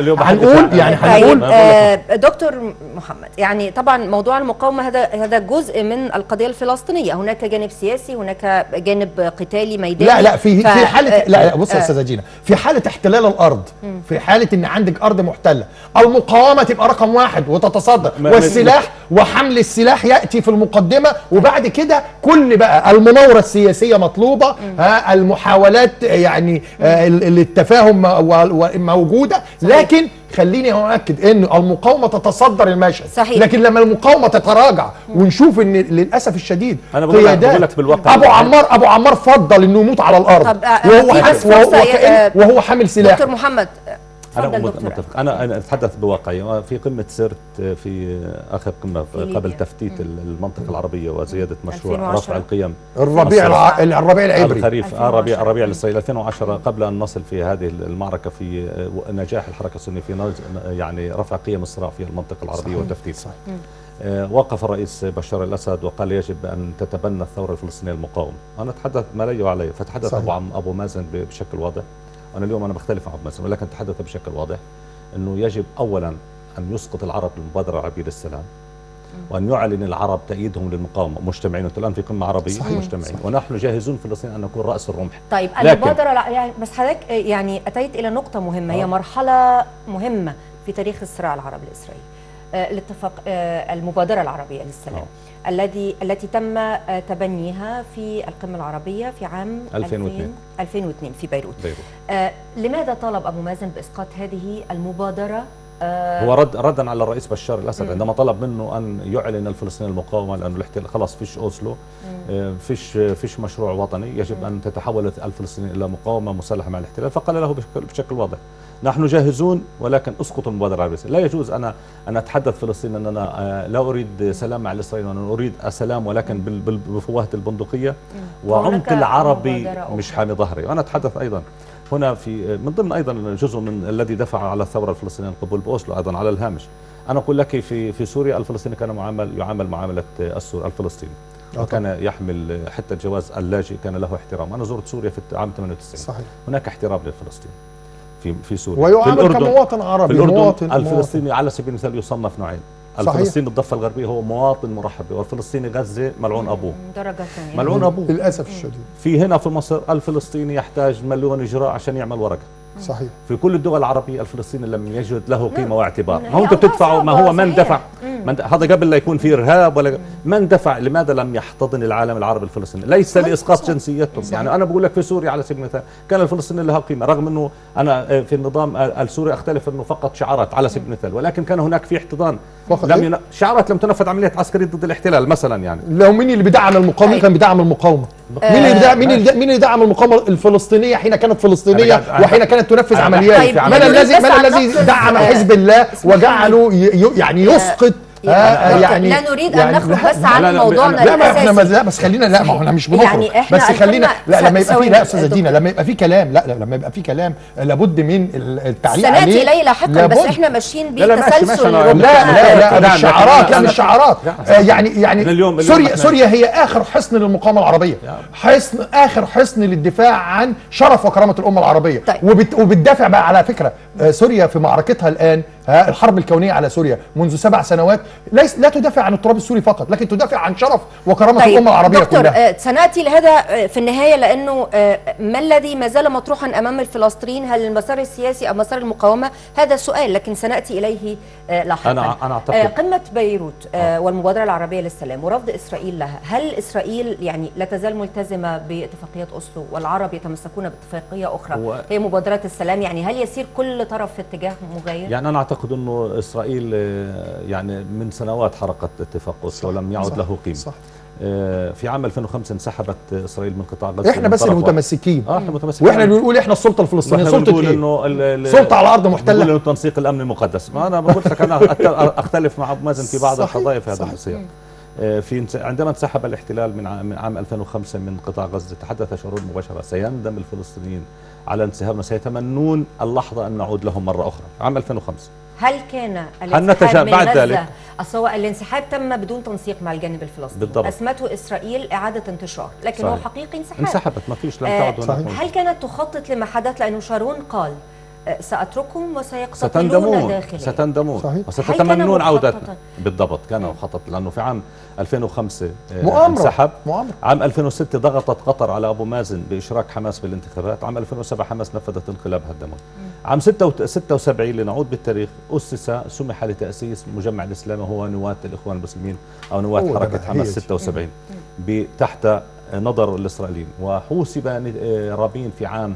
هنقول دكتور محمد، يعني طبعا موضوع المقاومه هذا جزء من القضيه الفلسطينيه. هناك جانب سياسي، هناك جانب قتالي ميداني. لا في حاله، لا بص يا استاذه جينا، في حاله احتلال الارض، في حاله ان عندك ارض محتله، المقاومه تبقى رقم واحد وتتصدر، والسلاح وحمل السلاح ياتي في المقدمه، وبعد كده كل بقى المناوره السياسيه مطلوبه، المحاولات يعني التفاهم موجوده. لكن خليني اؤكد ان المقاومه تتصدر المشهد. صحيح. لكن لما المقاومه تتراجع ونشوف ان للاسف الشديد قيادات ابو عمار فضل انه يموت على الارض، وهو حامل سلاح. دكتور محمد، تفضل دكتور. متفق. أنا أتحدث بواقعية. في قمة سرت في آخر قمة قبل تفتيت المنطقة العربية وزيادة مشروع رفع القيم الربيع العبري الخريف الربيع الإسرائيلي 2010 قبل أن نصل في هذه المعركة في نجاح الحركة السنية في يعني رفع قيم الصراع في المنطقة العربية والتفتيت. وقف الرئيس بشار الأسد وقال يجب أن تتبنى الثورة الفلسطينية المقاومة. أنا أتحدث ما لي وعلي، فتحدث أبو مازن بشكل واضح. اليوم أنا بختلف مع أبو مازن، ولكن تحدث بشكل واضح أنه يجب أولا أن يسقط العرب المبادرة العربية للسلام، وأن يعلن العرب تأييدهم للمقاومة مجتمعين. الآن في قمة عربية مجتمعين، ونحن جاهزون فلسطين أن نكون رأس الرمح. طيب المبادرة يعني بس حضرتك يعني أتيت إلى نقطة مهمة، هي مرحلة مهمة في تاريخ الصراع العربي الإسرائيلي. الاتفاق المبادرة العربية للسلام التي تم تبنيها في القمة العربية في عام 2002 في بيروت. لماذا طالب أبو مازن بإسقاط هذه المبادرة؟ هو ردا على الرئيس بشار الأسد عندما طلب منه أن يعلن الفلسطينيين المقاومة، لأنه الاحتلال خلاص فيش أوسلو، فيش مشروع وطني، يجب أن تتحول الفلسطينيين إلى مقاومة مسلحة مع الاحتلال. فقال له بشكل واضح نحن جاهزون، ولكن اسقطوا المبادرة العربية. لا يجوز أنا أن أتحدث فلسطين أن أنا لا أريد سلام مع الإسرائيليين، وأنا أريد سلام ولكن بفوهة البندقية وعمق العربي مش حامي ظهري. وأنا أتحدث أيضا هنا في من ضمن ايضا جزء من الذي دفع على الثوره الفلسطينيه القبول باوسلو ايضا على الهامش. انا اقول لك في سوريا الفلسطيني كان يعامل معامله الفلسطيني، وكان يحمل حتى الجواز اللاجئ كان له احترام. انا زرت سوريا في عام 98. صحيح. هناك احترام للفلسطيني في سوريا، ويعامل كمواطن عربي. في الأردن الفلسطيني على سبيل المثال يصنف نوعين. الفلسطيني الضفة الغربية هو مواطن مرحب به، والفلسطيني غزة ملعون أبوه. درجة ثانية ملعون أبوه للأسف الشديد. في هنا في مصر الفلسطيني يحتاج مليون إجراء عشان يعمل ورقة. صحيح. في كل الدول العربية الفلسطيني لم يجد له قيمة واعتبار. ما هو أنتم بتدفعوا، ما هو من دفع هذا قبل لا يكون في إرهاب ولا من دفع. لماذا لم يحتضن العالم العربي الفلسطيني؟ ليس لإسقاط جنسيتهم. يعني أنا بقول لك في سوريا على سبيل المثال كان الفلسطيني لها قيمة، رغم أنه أنا في النظام السوري أختلف أنه فقط شعارات على سبيل المثال، ولكن كان هناك في احتضان. شعارات لم تنفذ عمليات عسكرية ضد الاحتلال مثلا. يعني لو مين اللي بدعم المقاومة كان بدعم المقاومة. مين اللي دعم المقاومة الفلسطينية حين كانت فلسطينية وحين كانت تنفذ عمليات؟ من الذي دعم حزب الله وجعله يعني يسقط؟ يعني لا نريد ان نخرج بس عن موضوعنا الاساسي. لا بس خلينا، لا ما احنا مش بنخرج يعني بس خلينا. لا لما يبقى في، لا استاذه دينا، لما يبقى في كلام، لا لما يبقى في كلام لابد من التعليق عليه. سناتي ليلى حقا، بس احنا ماشيين بتسلسل. لا مش شعارات، لا مش شعارات. يعني سوريا هي اخر حصن للمقاومه العربيه، اخر حصن للدفاع عن شرف وكرامه الامه العربيه. وبتدافع بقى على فكره سوريا في معركتها الان، الحرب الكونيه على سوريا منذ 7 سنوات لا تدافع عن التراب السوري فقط، لكن تدافع عن شرف وكرامه الامه العربيه كلها. دكتور سناتي لهذا في النهايه، لانه ما الذي ما زال مطروحا امام الفلسطينيين؟ هل المسار السياسي او مسار المقاومه؟ هذا السؤال، لكن سناتي اليه لاحقا. انا اعتقد قمه بيروت والمبادره العربيه للسلام ورفض اسرائيل لها، هل اسرائيل يعني لا تزال ملتزمه باتفاقيات اوسلو والعرب يتمسكون باتفاقيه اخرى هي مبادرات السلام؟ يعني هل يسير كل طرف في اتجاه مغاير؟ يعني انا اعتقد انه اسرائيل يعني من سنوات حرقت اتفاق اوسلو ولم يعد له قيمه. صح. في عام 2005 انسحبت اسرائيل من قطاع غزه. احنا بس المتمسكين. احنا متمسكين، واحنا اللي بنقول احنا السلطه الفلسطينيه. سلطه ايه؟ انه سلطه على ارض محتله. بنقول انه تنسيق الامن المقدس. ما انا بقول لك انا اختلف مع ابو مازن في بعض القضايا في هذا السياق. عندما انسحب الاحتلال من عام 2005 من قطاع غزه، تحدث شارون مباشره سيندم الفلسطينيين على انسحابنا، سيتمنون اللحظه ان نعود لهم مره اخرى. عام 2005 هل كان الانسحاب من بعد ذلك؟ أصل الانسحاب تم بدون تنسيق مع الجانب الفلسطيني. بالضبط. أسمته إسرائيل إعادة انتشار، لكن صحيح. هو حقيقي انسحبت، ما فيش، لم تعد هناك. هل كانت تخطط لما حدث؟ لأنه شارون قال سأتركهم وسيقتتلون داخليا. ستندمون وستتمنون عودتنا. بالضبط، كان مخطط، لأنه في عام 2005 انسحب. عام 2006 ضغطت قطر على أبو مازن بإشراك حماس بالانتخابات. عام 2007 حماس نفذت انقلاب هدمون. عام 76 لنعود بالتاريخ سمح لتأسيس مجمع الإسلامي، هو نواة الإخوان المسلمين أو نواة حركة حماس 76 تحت نظر الإسرائيليين. وحوسب رابين في عام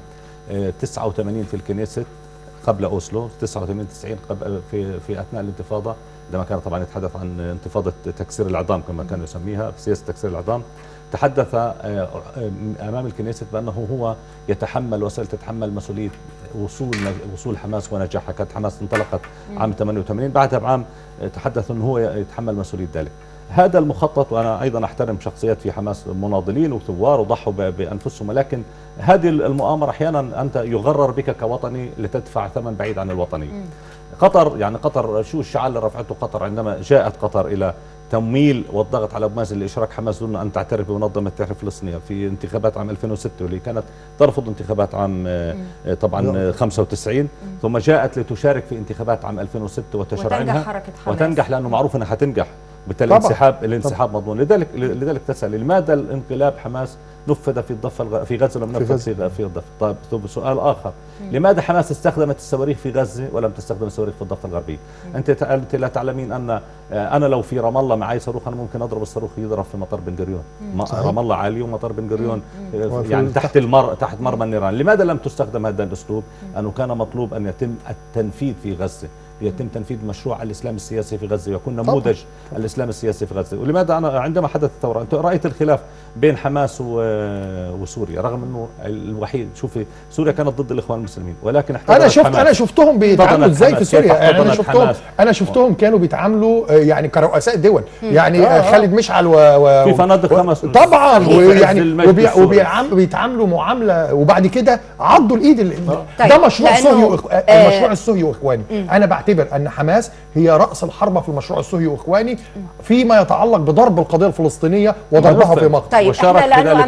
89 في الكنيست قبل أوسلو، 89 90 في أثناء الانتفاضة عندما كان طبعا يتحدث عن انتفاضة تكسير العظام كما كان يسميها، سياسة تكسير العظام، تحدث أمام الكنيسة بأنه هو يتحمل تتحمل مسؤولية وصول حماس ونجاحها. كانت حماس انطلقت عام 88، بعدها بعام تحدث أنه هو يتحمل مسؤولية ذلك. هذا المخطط، وأنا أيضا أحترم شخصيات في حماس مناضلين وثوار وضحوا بأنفسهم، ولكن هذه المؤامرة أحيانا أنت يغرر بك كوطني لتدفع ثمن بعيد عن الوطني. قطر، يعني قطر شو الشعار اللي رفعته قطر عندما جاءت قطر إلى تمويل والضغط على أبو مازن لإشراك حماس دون أن تعترف بمنظمة التحرير الفلسطينية في انتخابات عام 2006، واللي كانت ترفض انتخابات عام طبعا 95، ثم جاءت لتشارك في انتخابات عام 2006 وتشرعنها وتنجح، لأنه معروف أنها حتنجح، بالتالي الانسحاب مضمون. لذلك تسأل لماذا الانقلاب حماس نفذ في الضفة في غزة ولم نفذ في الضفة؟ طيب سؤال آخر، لماذا حماس استخدمت الصواريخ في غزة ولم تستخدم الصواريخ في الضفة الغربية؟ أنت لا تعلمين أن أنا لو في رام الله معي صاروخ أنا ممكن أضرب الصاروخ يضرب في مطار بن غوريون. رام الله عالي ومطار بن غوريون يعني تحت مرمى النيران. لماذا لم تستخدم هذا الأسلوب؟ أنه كان مطلوب أن يتم التنفيذ في غزة، يتم تنفيذ مشروع الإسلام السياسي في غزة ويكون نموذج الإسلام السياسي في غزة. ولماذا أنا عندما حدث الثورة أنت رأيت الخلاف بين حماس وسوريا، رغم أنه الوحيد، شوفي سوريا كانت ضد الإخوان المسلمين، ولكن أنا شفتهم بيتعاملوا إزاي في سوريا. يعني أنا شفتهم كانوا بيتعاملوا يعني كرؤساء دول، يعني خالد مشعل في فنادق خمس طبعا، ويعني وبيتعاملوا معاملة، وبعد كده عضوا الإيد. ده مشروع صهيوني، المشروع الصهيوني وإخواني. أنا بعتبر أن حماس هي رأس الحربة في المشروع الصهيوني وإخواني فيما يتعلق بضرب القضية الفلسطينية وضربها في مقتل. طيب احنا لأنه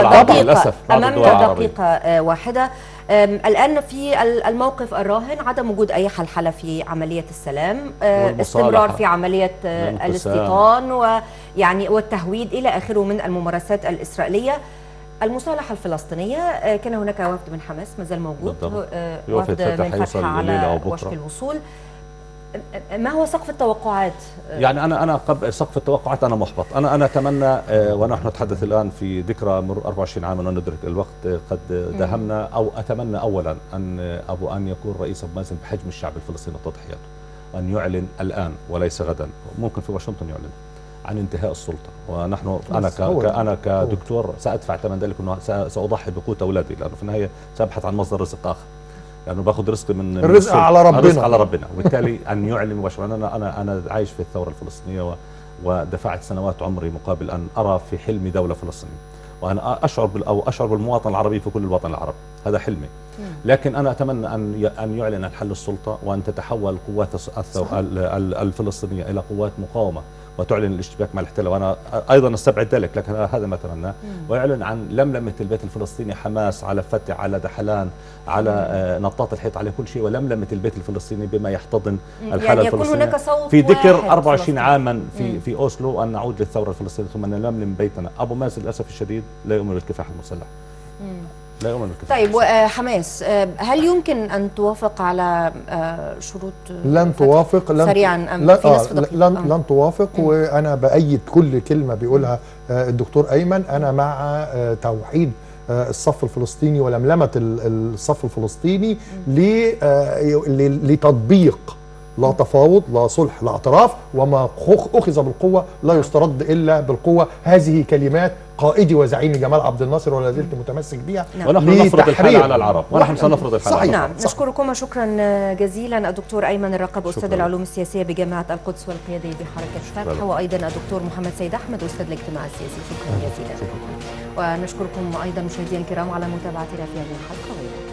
أمامنا دقيقة واحدة. الآن في الموقف الراهن عدم وجود أي حلحلة في عملية السلام، استمرار في عملية الاستيطان ويعني والتهويد إلى آخره من الممارسات الإسرائيلية. المصالحة الفلسطينية كان هناك وفد من حماس ما زال موجود، وفد من فتح على وشك الوصول. ما هو سقف التوقعات؟ يعني انا قبل سقف التوقعات انا محبط. انا اتمنى ونحن نتحدث الان في ذكرى مرور 24 عاما وندرك الوقت قد داهمنا، او اتمنى اولا ان يكون رئيس ابو مازن بحجم الشعب الفلسطيني وتضحياته، وان يعلن الان وليس غدا، ممكن في واشنطن يعلن عن انتهاء السلطه. ونحن انا كدكتور سادفع ثمن ذلك، انه ساضحي بقوت اولادي، لانه في النهايه سابحث عن مصدر رزق اخر، لانه باخذ رزقي من الرزق على ربنا، الرزق على ربنا. وبالتالي ان يعلن مباشره. انا عايش في الثوره الفلسطينيه ودفعت سنوات عمري مقابل ان ارى في حلمي دوله فلسطينيه، وانا اشعر بالمواطن العربي في كل الوطن العربي، هذا حلمي. لكن انا اتمنى ان يعلن عن حل السلطه، وان تتحول القوات الفلسطينيه الى قوات مقاومه وتعلن الاشتباك مع الاحتلال، وانا ايضا استبعد ذلك، لكن هذا ما اتمناه. ويعلن عن لملمه البيت الفلسطيني، حماس على فتح، على دحلان، على نطاط الحيط، على كل شيء، ولملمه البيت الفلسطيني بما يحتضن الحاله الفلسطينيه. هناك صوت في ذكر 24 عاما في اوسلو ان نعود للثوره الفلسطينيه، ثم نلملم بيتنا. ابو مازن للاسف الشديد لا يؤمن بالكفاح المسلح. لا يؤمن بالكفاح. طيب وحماس هل يمكن ان توافق على شروط؟ لن توافق سريعا لن توافق. وانا بايد كل كلمه بيقولها الدكتور ايمن. انا مع توحيد الصف الفلسطيني ولملمه الصف الفلسطيني لتطبيق لا تفاوض، لا صلح، لا اعتراف، وما أخذ بالقوة لا يسترد إلا بالقوة. هذه كلمات قائدي وزعيمي جمال عبد الناصر ولا زلت متمسك بها. ونحن نفرض الحال على العرب، ونحن سنفرض الحال على العرب. نعم، نشكركم شكرا جزيلا الدكتور أيمن الرقب، أستاذ العلوم السياسية بجامعة القدس والقيادي بحركة فتح، وأيضا الدكتور محمد سيد أحمد أستاذ الاجتماع السياسي. شكرا جزيلا. ونشكركم أيضا مشاهدينا الكرام على متابعتنا في هذه الحلقة.